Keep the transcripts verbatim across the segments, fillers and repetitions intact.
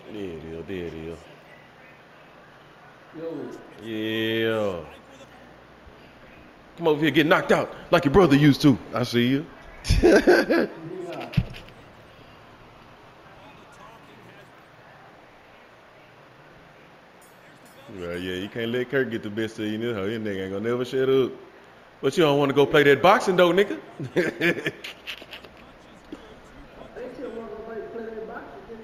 There it is. There it is. Yo. Yeah. Come over here, get knocked out like your brother used to. I see you. Yeah. Well, yeah, you can't let Kirk get the best of you. This hoe, this nigga ain't gonna never shut up. But you don't want to go play that boxing though, nigga. They still want to play, play that boxing.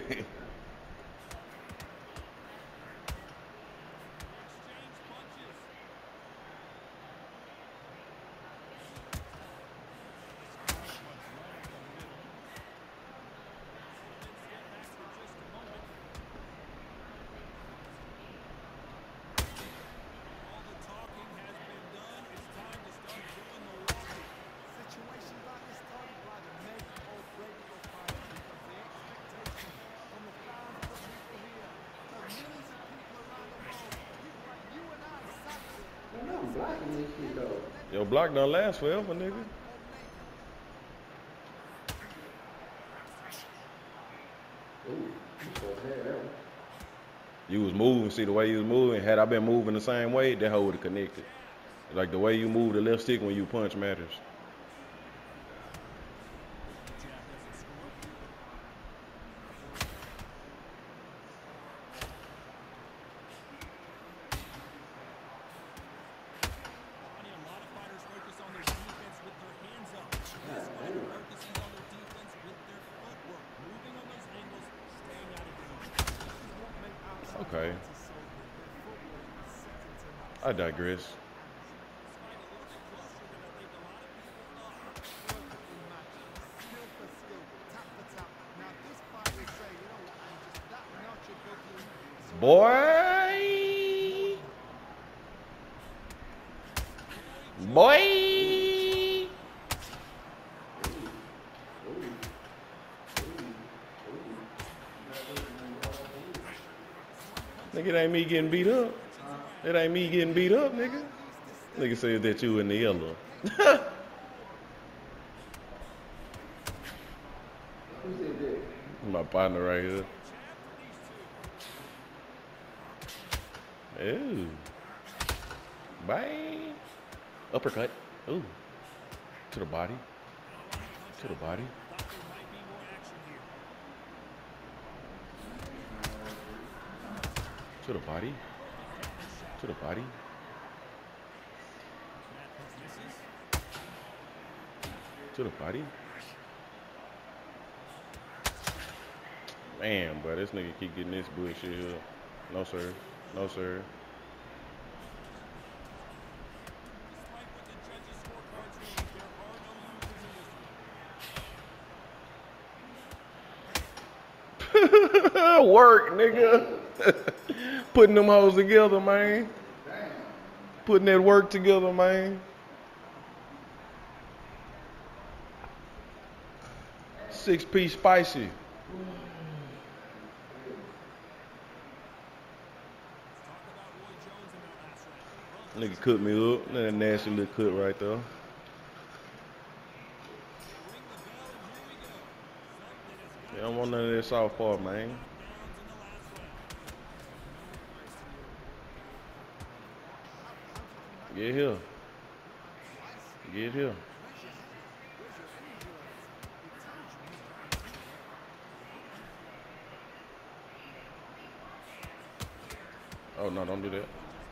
Man, I'm blocking this shit though. Your block don't last forever, nigga. Ooh, you supposed to have that one. You was moving, see the way you was moving. Had I been moving the same way, that hoe would have connected. Like the way you move the left stick when you punch matters. God damn. Okay. I digress. Boy. Boy. Nigga, it ain't me getting beat up. It ain't me getting beat up, nigga. Nigga said that you in the yellow. Who said that? My partner right here. Ooh. Bang. Uppercut. Ooh. To the body. To the body. To the body. To the body. To the body. Man, bro, this nigga keep getting this bullshit here. No, sir. No, sir. Work, nigga. Putting them hoes together, man. Putting that work together, man. Six piece spicy. Nigga cooked me up. That nasty little cut right there. Yeah, I don't want none of that soft part, man. Get here. Get here. Oh, no, don't do that.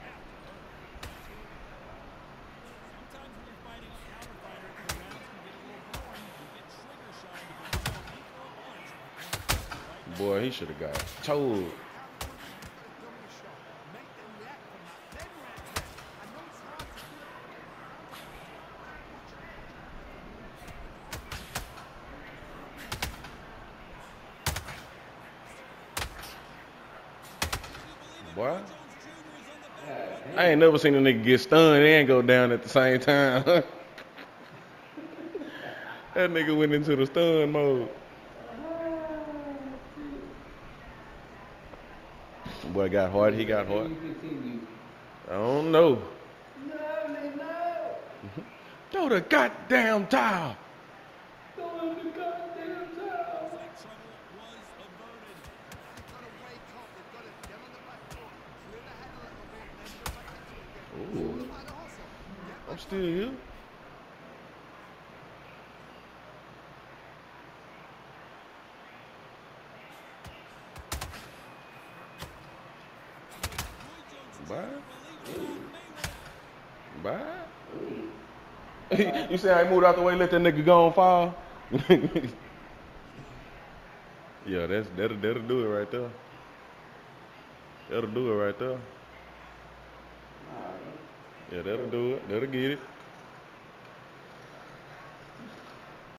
Boy, he should have got told. Boy. I ain't never seen a nigga get stunned and go down at the same time. That nigga went into the stun mode. Boy got hard, he got hard. I don't know. No, they know. Throw the goddamn towel. Throw in the goddamn towel. still here. Bye. Bye. You see how he moved out the way, let that nigga go and fall? Yeah, that's that'll, that'll do it right there. That'll do it right there. Yeah, that'll do it. That'll get it.